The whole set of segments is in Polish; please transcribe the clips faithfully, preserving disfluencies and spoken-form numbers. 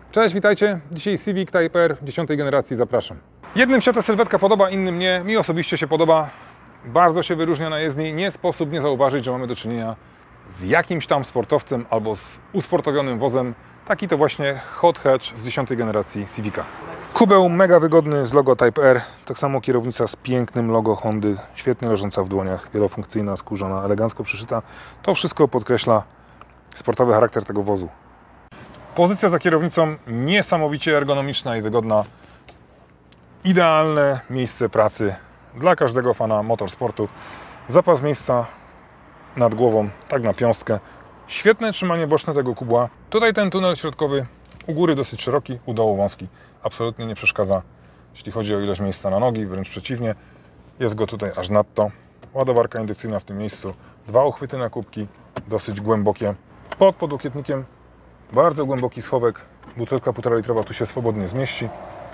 Cześć, witajcie. Dzisiaj Civic Type R dziesiątej generacji, zapraszam. Jednym się ta sylwetka podoba, innym nie. Mi osobiście się podoba. Bardzo się wyróżnia na jezdni. Nie sposób nie zauważyć, że mamy do czynienia z jakimś tam sportowcem albo z usportowionym wozem. Taki to właśnie hot hatch z dziesiątej generacji Civica. Kubeł mega wygodny z logo Type R. Tak samo kierownica z pięknym logo Hondy. Świetnie leżąca w dłoniach. Wielofunkcyjna, skórzana, elegancko przyszyta. To wszystko podkreśla sportowy charakter tego wozu. Pozycja za kierownicą niesamowicie ergonomiczna i wygodna. Idealne miejsce pracy dla każdego fana motorsportu. Zapas miejsca nad głową, tak na piąstkę. Świetne trzymanie boczne tego kubła. Tutaj ten tunel środkowy, u góry dosyć szeroki, u dołu wąski. Absolutnie nie przeszkadza, jeśli chodzi o ilość miejsca na nogi, wręcz przeciwnie. Jest go tutaj aż nadto. Ładowarka indukcyjna w tym miejscu. Dwa uchwyty na kubki, dosyć głębokie. Pod podłokietnikiem bardzo głęboki schowek. Butelka półtora litrowa tu się swobodnie zmieści.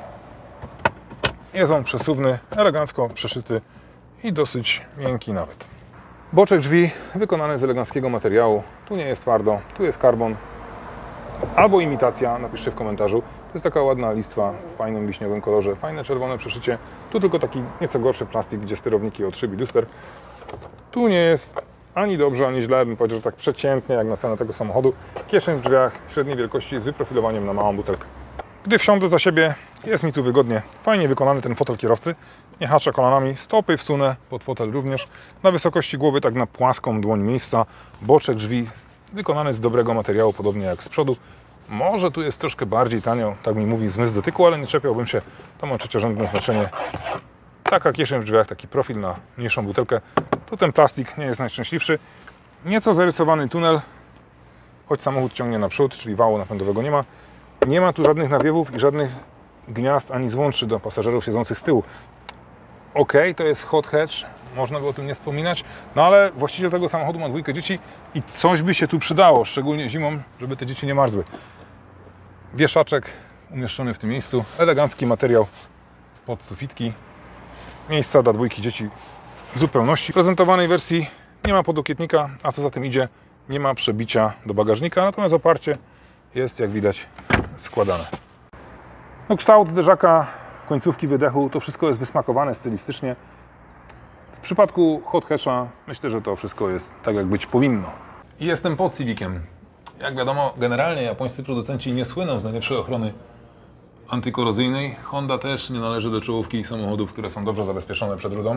Jest on przesuwny, elegancko przeszyty i dosyć miękki nawet. Boczek drzwi wykonany z eleganckiego materiału. Tu nie jest twardo, tu jest karbon albo imitacja, napiszcie w komentarzu. To jest taka ładna listwa w fajnym wiśniowym kolorze, fajne czerwone przeszycie. Tu tylko taki nieco gorszy plastik, gdzie sterowniki od szyb i luster. Tu nie jest ani dobrze, ani źle, bym powiedział, że tak przeciętnie jak na cenę tego samochodu. Kieszeń w drzwiach średniej wielkości z wyprofilowaniem na małą butelkę. Gdy wsiądę za siebie, jest mi tu wygodnie. Fajnie wykonany ten fotel kierowcy. Nie haczę kolanami, stopy wsunę pod fotel również. Na wysokości głowy, tak na płaską dłoń miejsca. Boczek drzwi wykonany z dobrego materiału, podobnie jak z przodu. Może tu jest troszkę bardziej tanio, tak mi mówi zmysł dotyku, ale nie czepiałbym się. To ma trzeciorzędne znaczenie. Taka kieszeń w drzwiach, taki profil na mniejszą butelkę. Tu ten plastik nie jest najszczęśliwszy. Nieco zarysowany tunel, choć samochód ciągnie naprzód, czyli wału napędowego nie ma. Nie ma tu żadnych nawiewów i żadnych gniazd ani złączy do pasażerów siedzących z tyłu. Ok, to jest hot hatch, można by o tym nie wspominać, no ale właściciel tego samochodu ma dwójkę dzieci i coś by się tu przydało, szczególnie zimą, żeby te dzieci nie marzły. Wieszaczek umieszczony w tym miejscu, elegancki materiał pod sufitki. Miejsca dla dwójki dzieci w zupełności. W prezentowanej wersji nie ma podłokietnika, a co za tym idzie, nie ma przebicia do bagażnika, natomiast oparcie jest, jak widać, składane. No, kształt zderzaka, końcówki wydechu, to wszystko jest wysmakowane stylistycznie. W przypadku hot hatcha myślę, że to wszystko jest tak, jak być powinno. I jestem pod Civiciem. Jak wiadomo, generalnie japońscy producenci nie słyną z najlepszej ochrony antykorozyjnej. Honda też nie należy do czołówki samochodów, które są dobrze zabezpieczone przed rudą.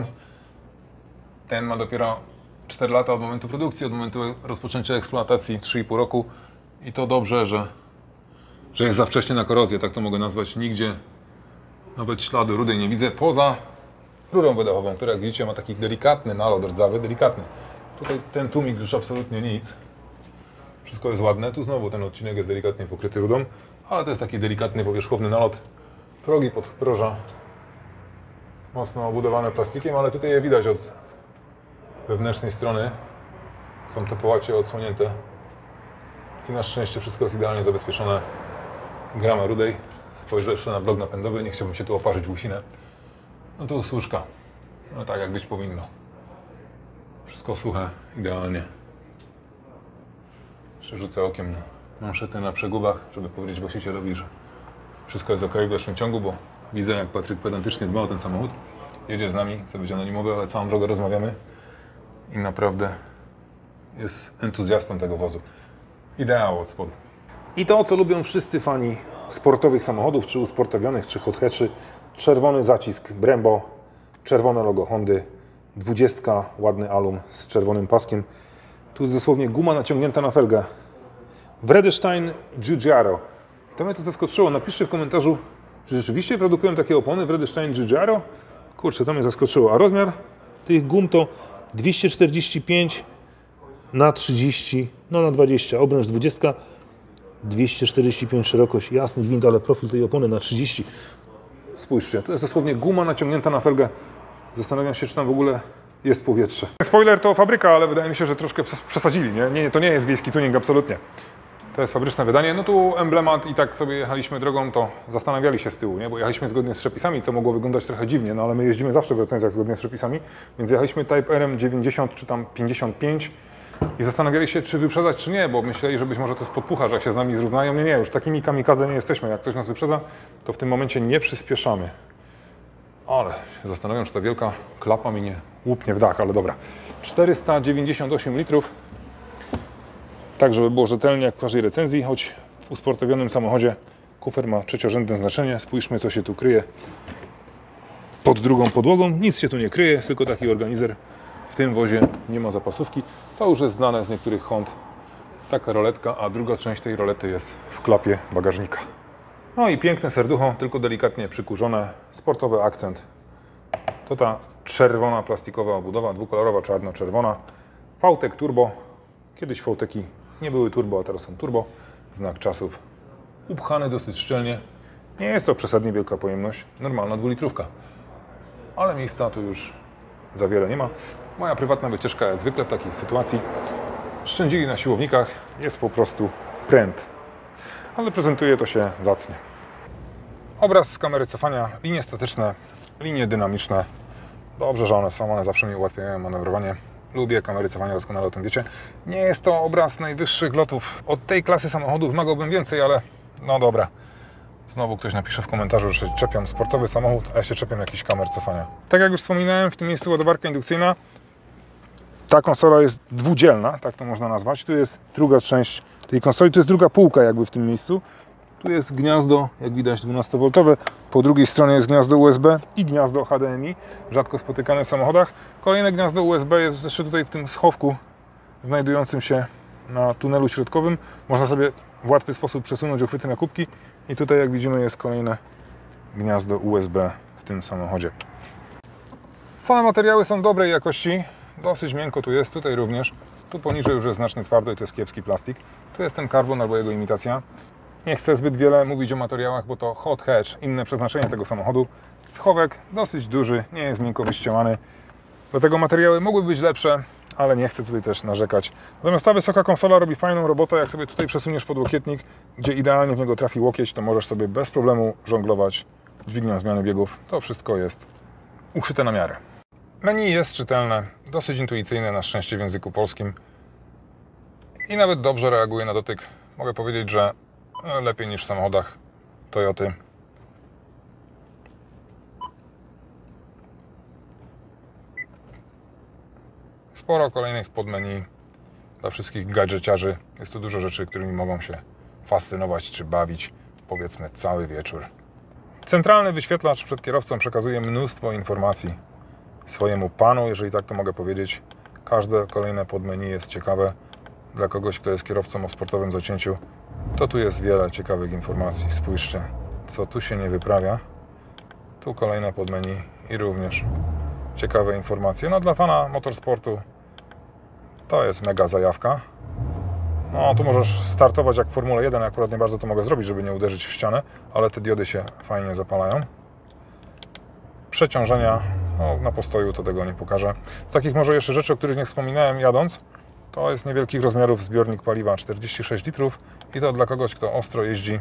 Ten ma dopiero cztery lata od momentu produkcji, od momentu rozpoczęcia eksploatacji trzy i pół roku. I to dobrze, że, że jest za wcześnie na korozję, tak to mogę nazwać. Nigdzie nawet śladu rudej nie widzę, poza rurą wydechową, która, jak widzicie, ma taki delikatny nalot rdzawy, delikatny. Tutaj ten tłumik już absolutnie nic. Wszystko jest ładne. Tu znowu ten odcinek jest delikatnie pokryty rudą, ale to jest taki delikatny, powierzchowny nalot. Progi podproża mocno obudowane plastikiem, ale tutaj je widać od wewnętrznej strony. Są te połacie odsłonięte. I na szczęście wszystko jest idealnie zabezpieczone. Grama rudej. Spojrzę jeszcze na blok napędowy, nie chciałbym się tu oparzyć w łysinę. No to usłuszka. No tak, jak być powinno. Wszystko suche, idealnie. Przerzucę okiem manszety na przegubach, żeby powiedzieć właścicielowi, że wszystko jest ok w dalszym ciągu, bo widzę, jak Patryk pedantycznie dba o ten samochód. Jedzie z nami, chce być anonimowy, ale całą drogę rozmawiamy i naprawdę jest entuzjastą tego wozu. Ideał od spodu. I to, co lubią wszyscy fani sportowych samochodów, czy usportowionych, czy hot hatchy. Czerwony zacisk Brembo, czerwone logo Hondy, dwudziestka, ładny alum z czerwonym paskiem. Tu jest dosłownie guma naciągnięta na felgę. Vredestein Giugiaro. To mnie to zaskoczyło. Napiszcie w komentarzu, czy rzeczywiście produkują takie opony Vredestein Giugiaro. Kurczę, to mnie zaskoczyło. A rozmiar tych gum to dwieście czterdzieści pięć na trzydzieści, no na dwadzieścia, obręcz dwudziestka, dwieście czterdzieści pięć szerokość, jasny gwint, ale profil tej opony na trzydzieści. Spójrzcie, to jest dosłownie guma naciągnięta na felgę. Zastanawiam się, czy tam w ogóle jest powietrze. Spoiler to fabryka, ale wydaje mi się, że troszkę przesadzili, nie? Nie, to nie jest wiejski tuning, absolutnie. To jest fabryczne wydanie. No tu emblemat i tak sobie jechaliśmy drogą, to zastanawiali się z tyłu, nie? Bo jechaliśmy zgodnie z przepisami, co mogło wyglądać trochę dziwnie, no ale my jeździmy zawsze w recenzjach zgodnie z przepisami, więc jechaliśmy Type R dziewięćdziesiąt czy tam pięćdziesiąt pięć i zastanawiali się, czy wyprzedzać, czy nie, bo myśleli, że być może to jest podpucha, że jak się z nami zrównają. Nie, nie, już takimi kamikadze nie jesteśmy. Jak ktoś nas wyprzedza, to w tym momencie nie przyspieszamy. Ale się zastanawiam, czy ta wielka klapa mi nie łupnie w dach, ale dobra. czterysta dziewięćdziesiąt osiem litrów. Tak, żeby było rzetelnie jak w każdej recenzji, choć w usportowionym samochodzie kufer ma trzeciorzędne znaczenie. Spójrzmy, co się tu kryje pod drugą podłogą. Nic się tu nie kryje, tylko taki organizer. W tym wozie nie ma zapasówki. To już jest znane z niektórych Hond. Taka roletka, a druga część tej rolety jest w klapie bagażnika. No i piękne serducho, tylko delikatnie przykurzone. Sportowy akcent. To ta czerwona plastikowa obudowa, dwukolorowa, czarno-czerwona. V-Tech Turbo. Kiedyś V-Techi nie były turbo, a teraz są turbo. Znak czasów. Upchany dosyć szczelnie. Nie jest to przesadnie wielka pojemność. Normalna dwulitrówka. Ale miejsca tu już za wiele nie ma. Moja prywatna wycieczka, jak zwykle w takiej sytuacji, szczędzili na siłownikach. Jest po prostu pręt. Ale prezentuje to się zacnie. Obraz z kamery cofania, linie statyczne, linie dynamiczne. Dobrze, że one są, one zawsze mi ułatwiają manewrowanie. Lubię kamery cofania, doskonale o tym wiecie. Nie jest to obraz najwyższych lotów. Od tej klasy samochodów wymagałbym więcej, ale no dobra. Znowu ktoś napisze w komentarzu, że się czepiam sportowy samochód, a ja się czepiam jakichś kamer cofania. Tak jak już wspominałem, w tym miejscu ładowarka indukcyjna. Ta konsola jest dwudzielna, tak to można nazwać. Tu jest druga część tej konsoli, to jest druga półka jakby w tym miejscu. Tu jest gniazdo, jak widać, dwunastowoltowe. Po drugiej stronie jest gniazdo U S B i gniazdo H D M I, rzadko spotykane w samochodach. Kolejne gniazdo U S B jest jeszcze tutaj w tym schowku znajdującym się na tunelu środkowym. Można sobie w łatwy sposób przesunąć uchwyty na kubki. I tutaj, jak widzimy, jest kolejne gniazdo U S B w tym samochodzie. Same materiały są dobrej jakości. Dosyć miękko tu jest, tutaj również. Tu poniżej już jest znacznie twardo i to jest kiepski plastik. Tu jest ten karbon albo jego imitacja. Nie chcę zbyt wiele mówić o materiałach, bo to hot hatch, inne przeznaczenie tego samochodu. Schowek dosyć duży, nie jest miękko wyścielany. Do tego materiały mogłyby być lepsze, ale nie chcę tutaj też narzekać. Natomiast ta wysoka konsola robi fajną robotę. Jak sobie tutaj przesuniesz podłokietnik, gdzie idealnie w niego trafi łokieć, to możesz sobie bez problemu żonglować dźwignią zmiany biegów. To wszystko jest uszyte na miarę. Menu jest czytelne, dosyć intuicyjne, na szczęście w języku polskim. I nawet dobrze reaguje na dotyk. Mogę powiedzieć, że lepiej niż w samochodach Toyoty. Sporo kolejnych podmenu dla wszystkich gadżeciarzy. Jest tu dużo rzeczy, którymi mogą się fascynować czy bawić, powiedzmy, cały wieczór. Centralny wyświetlacz przed kierowcą przekazuje mnóstwo informacji swojemu panu, jeżeli tak to mogę powiedzieć. Każde kolejne podmenu jest ciekawe. Dla kogoś, kto jest kierowcą o sportowym zacięciu, to tu jest wiele ciekawych informacji. Spójrzcie, co tu się nie wyprawia. Tu kolejne podmenu i również ciekawe informacje. No dla fana motorsportu to jest mega zajawka. No tu możesz startować jak w Formule jeden, ja akurat nie bardzo to mogę zrobić, żeby nie uderzyć w ścianę, ale te diody się fajnie zapalają. Przeciążenia, no na postoju to tego nie pokażę. Z takich może jeszcze rzeczy, o których nie wspominałem jadąc, to jest niewielkich rozmiarów zbiornik paliwa, czterdzieści sześć litrów i to dla kogoś, kto ostro jeździ,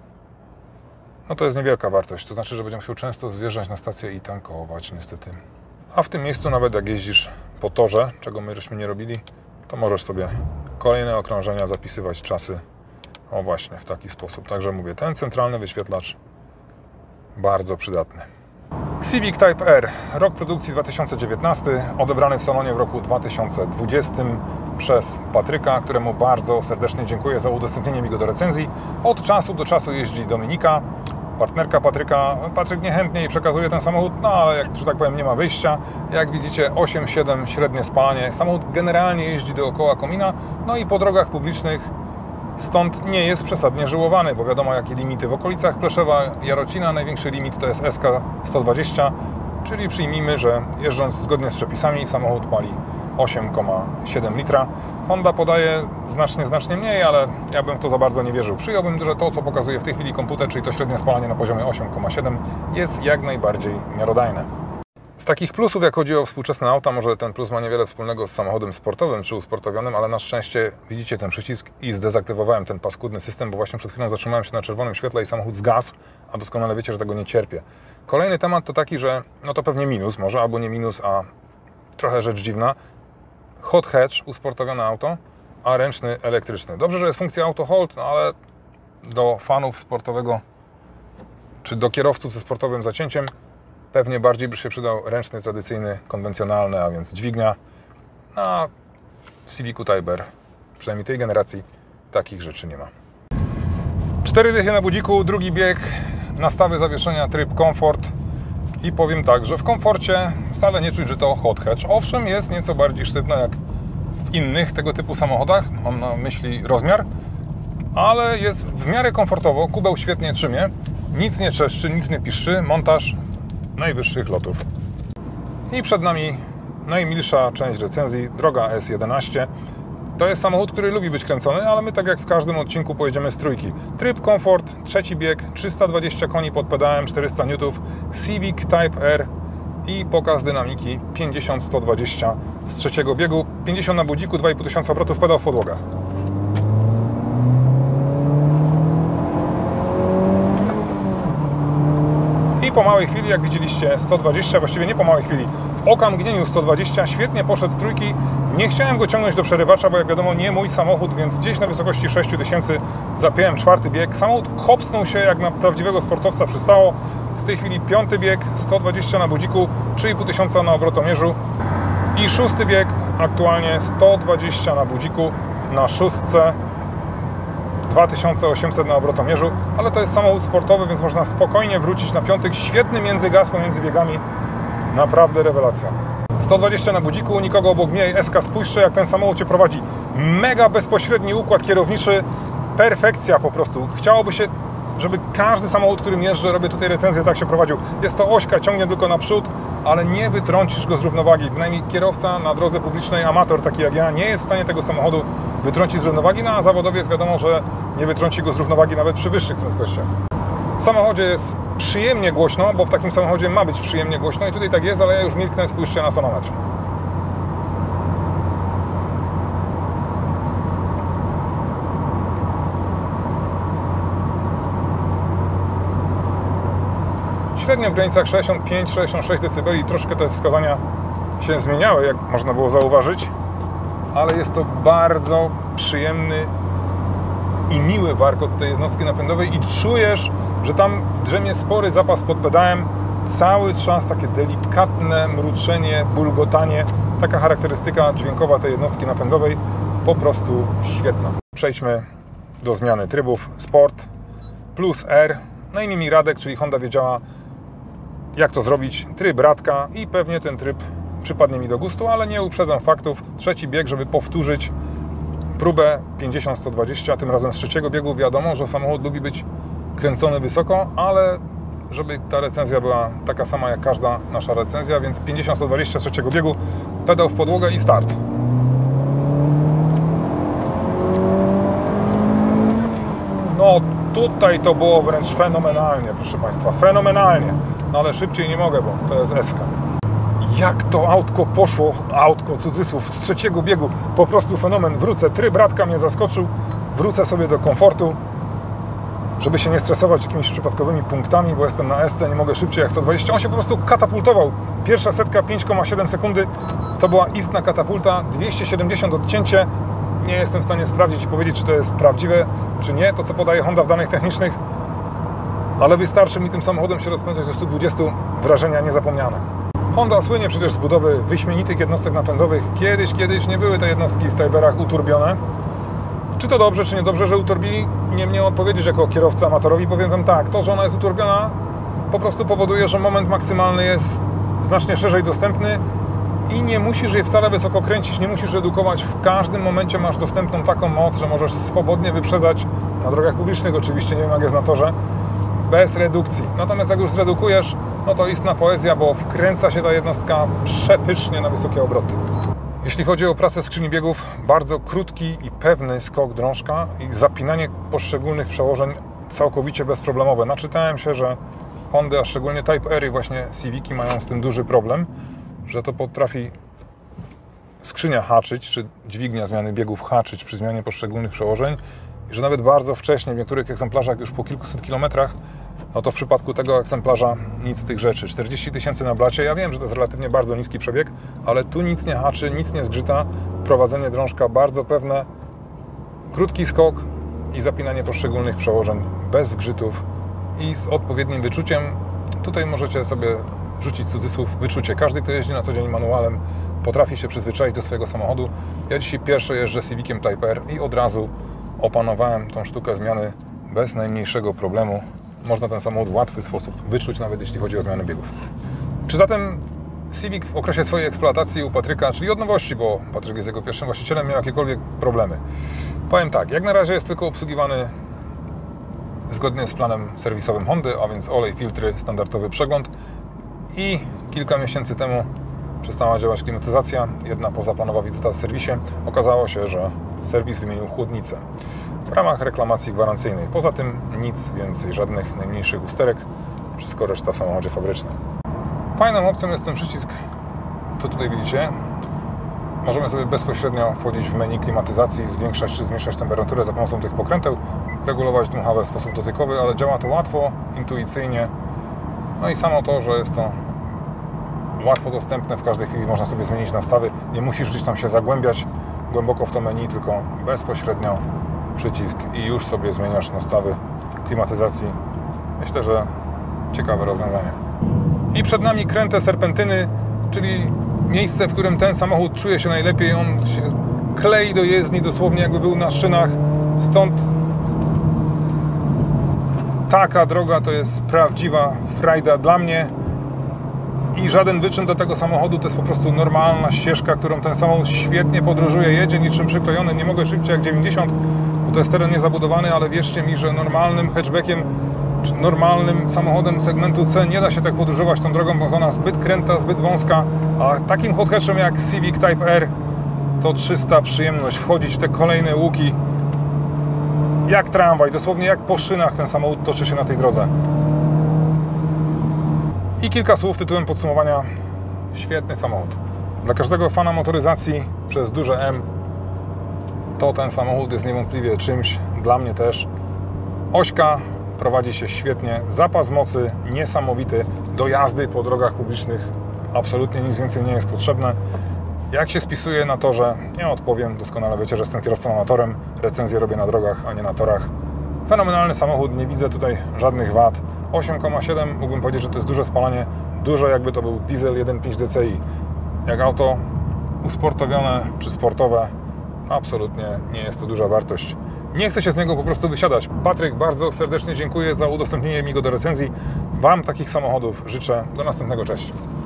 no to jest niewielka wartość. To znaczy, że będzie musiał często zjeżdżać na stację i tankować niestety. A w tym miejscu nawet jak jeździsz po torze, czego my żeśmy nie robili, to możesz sobie kolejne okrążenia zapisywać czasy, o właśnie w taki sposób. Także mówię, ten centralny wyświetlacz bardzo przydatny. Civic Type R, rok produkcji dwa tysiące dziewiętnasty, odebrany w salonie w roku dwa tysiące dwudziestym przez Patryka, któremu bardzo serdecznie dziękuję za udostępnienie mi go do recenzji. Od czasu do czasu jeździ Dominika, partnerka Patryka. Patryk niechętnie przekazuje ten samochód, no ale jak, że tak powiem, nie ma wyjścia. Jak widzicie, osiem siedem średnie spalanie. Samochód generalnie jeździ dookoła komina, no i po drogach publicznych, stąd nie jest przesadnie żyłowany, bo wiadomo jakie limity w okolicach Pleszewa, Jarocina. Największy limit to jest S K sto dwadzieścia, czyli przyjmijmy, że jeżdżąc zgodnie z przepisami samochód pali osiem przecinek siedem litra. Honda podaje znacznie, znacznie mniej, ale ja bym w to za bardzo nie wierzył. Przyjąłbym, że to, co pokazuje w tej chwili komputer, czyli to średnie spalanie na poziomie osiem przecinek siedem, jest jak najbardziej miarodajne. Z takich plusów, jak chodzi o współczesne auta, może ten plus ma niewiele wspólnego z samochodem sportowym czy usportowionym, ale na szczęście widzicie ten przycisk i zdezaktywowałem ten paskudny system, bo właśnie przed chwilą zatrzymałem się na czerwonym świetle i samochód zgasł, a doskonale wiecie, że tego nie cierpię. Kolejny temat to taki, że no to pewnie minus może, albo nie minus, a trochę rzecz dziwna. hot hatch, usportowione auto, a ręczny elektryczny. Dobrze, że jest funkcja auto hold, no ale do fanów sportowego, czy do kierowców ze sportowym zacięciem, pewnie bardziej by się przydał ręczny, tradycyjny, konwencjonalny, a więc dźwignia. A w Civicu Type R, przynajmniej tej generacji, takich rzeczy nie ma. Cztery dychy na budziku, drugi bieg, nastawy zawieszenia, tryb komfort. I powiem tak, że w komforcie wcale nie czuć, że to hot hatch. Owszem, jest nieco bardziej sztywna jak w innych tego typu samochodach, mam na myśli rozmiar, ale jest w miarę komfortowo, kubeł świetnie trzymie, nic nie trzeszczy, nic nie piszczy, montaż najwyższych lotów. I przed nami najmilsza część recenzji, droga S jedenaście. To jest samochód, który lubi być kręcony, ale my tak jak w każdym odcinku pojedziemy z trójki. Tryb komfort, trzeci bieg, trzysta dwadzieścia koni pod pedałem, czterysta niutów, Civic Type R i pokaz dynamiki pięćdziesiąt sto dwadzieścia z trzeciego biegu, pięćdziesiąt na budziku, dwa i pół tysiąca obrotów, pedał w podłogę. I po małej chwili, jak widzieliście, sto dwadzieścia, właściwie nie po małej chwili, w okamgnieniu sto dwadzieścia, świetnie poszedł z trójki. Nie chciałem go ciągnąć do przerywacza, bo jak wiadomo nie mój samochód, więc gdzieś na wysokości sześć tysięcy zapiąłem czwarty bieg. Samochód kopsnął się jak na prawdziwego sportowca przystało. W tej chwili piąty bieg, sto dwadzieścia na budziku, trzy i pół tysiąca na obrotomierzu. I szósty bieg, aktualnie sto dwadzieścia na budziku, na szóstce. dwa tysiące osiemset na obrotomierzu, ale to jest samochód sportowy, więc można spokojnie wrócić na piątek. Świetny międzygaz pomiędzy biegami, naprawdę rewelacja. sto dwadzieścia na budziku, nikogo obok mnie, S K, spójrzcie jak ten samochód Cię prowadzi. Mega bezpośredni układ kierowniczy, perfekcja po prostu. Chciałoby się, żeby każdy samochód, którym jeżdżę, robię tutaj recenzję, tak się prowadził. Jest to ośka, ciągnie tylko naprzód, ale nie wytrącisz go z równowagi. Bynajmniej kierowca na drodze publicznej, amator taki jak ja, nie jest w stanie tego samochodu wytrącić z równowagi, no a zawodowiec wiadomo, że nie wytrąci go z równowagi nawet przy wyższych prędkościach. W samochodzie jest przyjemnie głośno, bo w takim samochodzie ma być przyjemnie głośno i tutaj tak jest, ale ja już milknę, spójrzcie na sonometr. Średnio w granicach sześćdziesiąt pięć sześćdziesiąt sześć decybeli, troszkę te wskazania się zmieniały, jak można było zauważyć, ale jest to bardzo przyjemny i miły warkot tej jednostki napędowej i czujesz, że tam drzemie spory zapas pod pedałem, cały czas takie delikatne mruczenie, bulgotanie, taka charakterystyka dźwiękowa tej jednostki napędowej, po prostu świetna. Przejdźmy do zmiany trybów Sport plus R, no i Mimi Radek, czyli Honda wiedziała jak to zrobić, tryb Radka i pewnie ten tryb przypadnie mi do gustu, ale nie uprzedzam faktów. Trzeci bieg, żeby powtórzyć próbę pięćdziesiąt sto dwadzieścia, tym razem z trzeciego biegu. Wiadomo, że samochód lubi być kręcony wysoko, ale żeby ta recenzja była taka sama jak każda nasza recenzja, więc pięćdziesiąt sto dwadzieścia z trzeciego biegu, pedał w podłogę i start. No tutaj to było wręcz fenomenalnie, proszę Państwa, fenomenalnie. No ale szybciej nie mogę, bo to jest S K. Jak to autko poszło, autko cudzysłów, z trzeciego biegu, po prostu fenomen. Wrócę, tryb Radka mnie zaskoczył, wrócę sobie do komfortu, żeby się nie stresować jakimiś przypadkowymi punktami, bo jestem na S C, nie mogę szybciej jak sto dwadzieścia. On się po prostu katapultował. Pierwsza setka pięć przecinek siedem sekundy, to była istna katapulta, dwieście siedemdziesiąt odcięcie. Nie jestem w stanie sprawdzić i powiedzieć, czy to jest prawdziwe, czy nie, to co podaje Honda w danych technicznych, ale wystarczy mi tym samochodem się rozpędzać do stu dwudziestu, wrażenia niezapomniane. Honda słynie przecież z budowy wyśmienitych jednostek napędowych. Kiedyś, kiedyś nie były te jednostki w Type R'ach uturbione. Czy to dobrze, czy niedobrze, że uturbili? Nie mnie odpowiedzieć jako kierowca amatorowi. Powiem Wam tak, to, że ona jest uturbiona, po prostu powoduje, że moment maksymalny jest znacznie szerzej dostępny i nie musisz jej wcale wysoko kręcić, nie musisz redukować. W każdym momencie masz dostępną taką moc, że możesz swobodnie wyprzedzać, na drogach publicznych oczywiście, nie wiem jak jest na torze, bez redukcji. Natomiast jak już zredukujesz, no to istna poezja, bo wkręca się ta jednostka przepysznie na wysokie obroty. Jeśli chodzi o pracę skrzyni biegów, bardzo krótki i pewny skok drążka i zapinanie poszczególnych przełożeń całkowicie bezproblemowe. Naczytałem się, że Hondy, a szczególnie Type R i właśnie Civici mają z tym duży problem, że to potrafi skrzynia haczyć, czy dźwignia zmiany biegów haczyć przy zmianie poszczególnych przełożeń i że nawet bardzo wcześnie, w niektórych egzemplarzach już po kilkuset kilometrach no to w przypadku tego egzemplarza nic z tych rzeczy. czterdzieści tysięcy na blacie, ja wiem, że to jest relatywnie bardzo niski przebieg, ale tu nic nie haczy, nic nie zgrzyta, prowadzenie drążka bardzo pewne, krótki skok i zapinanie poszczególnych przełożeń bez zgrzytów i z odpowiednim wyczuciem. Tutaj możecie sobie rzucić cudzysłów wyczucie. Każdy, kto jeździ na co dzień manualem, potrafi się przyzwyczaić do swojego samochodu. Ja dzisiaj pierwszy jeżdżę Civiciem Type R i od razu opanowałem tą sztukę zmiany bez najmniejszego problemu. Można ten samochód w łatwy sposób wyczuć, nawet jeśli chodzi o zmianę biegów. Czy zatem Civic w okresie swojej eksploatacji u Patryka, czyli od nowości, bo Patryk jest jego pierwszym właścicielem, miał jakiekolwiek problemy? Powiem tak, jak na razie jest tylko obsługiwany zgodnie z planem serwisowym Hondy, a więc olej, filtry, standardowy przegląd i kilka miesięcy temu przestała działać klimatyzacja. Jedna pozaplanowa wizyta w serwisie. Okazało się, że serwis wymienił chłodnicę w ramach reklamacji gwarancyjnej. Poza tym nic więcej, żadnych najmniejszych usterek, wszystko reszta w samochodzie fabrycznym. Fajną opcją jest ten przycisk, co tutaj widzicie. Możemy sobie bezpośrednio wchodzić w menu klimatyzacji, zwiększać czy zmniejszać temperaturę za pomocą tych pokręteł, regulować dmuchawę w sposób dotykowy, ale działa to łatwo, intuicyjnie. No i samo to, że jest to łatwo dostępne, w każdej chwili można sobie zmienić nastawy. Nie musisz gdzieś tam się zagłębiać głęboko w to menu, tylko bezpośrednio przycisk i już sobie zmieniasz nastawy klimatyzacji. Myślę, że ciekawe rozwiązanie. I przed nami kręte serpentyny, czyli miejsce, w którym ten samochód czuje się najlepiej. On się klei do jezdni, dosłownie jakby był na szynach. Stąd taka droga to jest prawdziwa frajda dla mnie. I żaden wyczyn do tego samochodu, to jest po prostu normalna ścieżka, którą ten samochód świetnie podróżuje, jedzie niczym przyklejony. Nie mogę szybciej jak dziewięćdziesiąt, bo to jest teren niezabudowany, ale wierzcie mi, że normalnym hatchbackiem, czy normalnym samochodem segmentu C nie da się tak podróżować tą drogą, bo ona zbyt kręta, zbyt wąska, a takim hot hatchem jak Civic Type R to czysta przyjemność wchodzić w te kolejne łuki jak tramwaj, dosłownie jak po szynach ten samochód toczy się na tej drodze. I kilka słów tytułem podsumowania. Świetny samochód. Dla każdego fana motoryzacji przez duże M to ten samochód jest niewątpliwie czymś. Dla mnie też. Ośka prowadzi się świetnie. Zapas mocy niesamowity. Do jazdy po drogach publicznych absolutnie nic więcej nie jest potrzebne. Jak się spisuje na torze? Nie odpowiem. Doskonale wiecie, że jestem kierowcą amatorem. Recenzję robię na drogach, a nie na torach. Fenomenalny samochód. Nie widzę tutaj żadnych wad. osiem przecinek siedem, mógłbym powiedzieć, że to jest duże spalanie, dużo jakby to był diesel jeden przecinek pięć D C I. Jak auto usportowione czy sportowe, absolutnie nie jest to duża wartość. Nie chcę się z niego po prostu wysiadać. Patryk, bardzo serdecznie dziękuję za udostępnienie mi go do recenzji. Wam takich samochodów życzę. Do następnego, cześć.